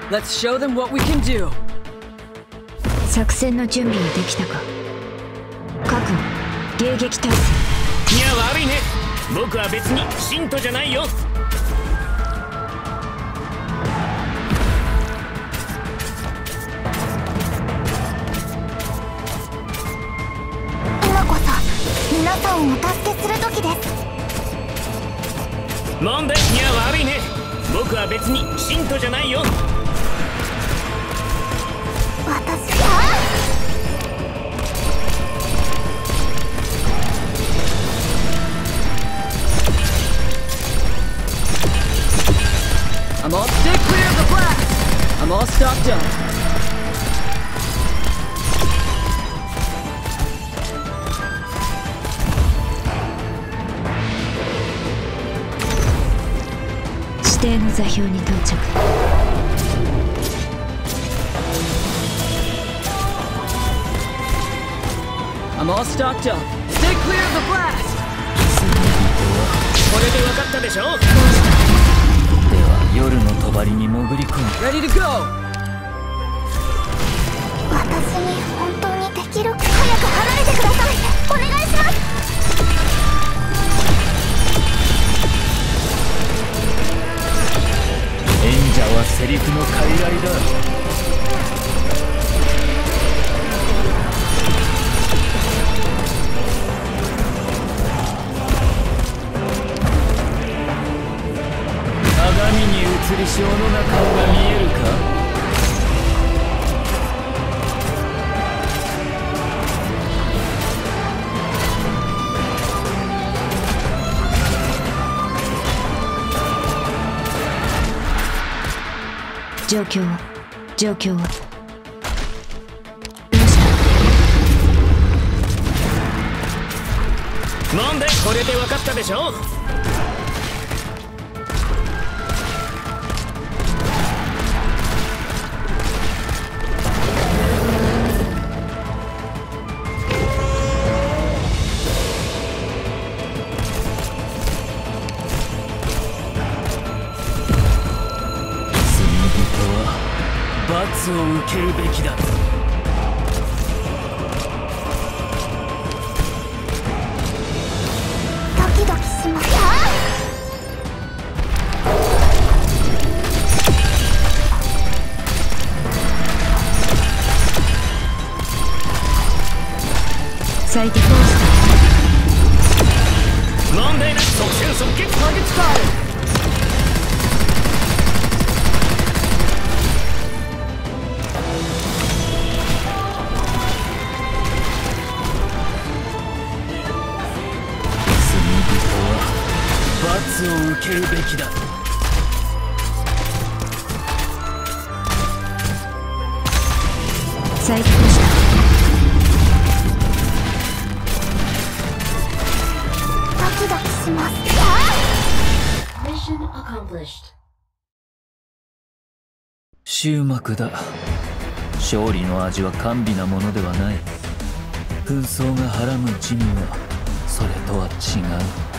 Let's show them what we can do. 作戦の準備はできたか。各迎撃態勢。 いや悪いね。僕は別に信徒じゃないよ。 今こそ皆さんをお助けする時です。 問題いや悪いね。僕は別に信徒じゃないよ。 私 I'm all stay clear of the blast. I'm all stocked up. 指定の座標に到着。 I'm all stocked up. Stay clear of the blast. これで分かったでしょ。 では夜の帳に潜り込む。 Ready to go. 私に本当にできる。早く離れてください。お願いします。 演者はセリフの傀儡だ。鏡に映り小野な顔が見えるか。 状況はどうした。 なんでこれで分かったでしょ。罰を受けるべきだ。 ドキドキします。 最適ポス問題なく即戦即決。ターゲットタイム。罰を受けるべきだ。 最適ポスドキドキします。 終幕だ。勝利の味は甘美なものではない。紛争がはらむ滋味はそれとは違う。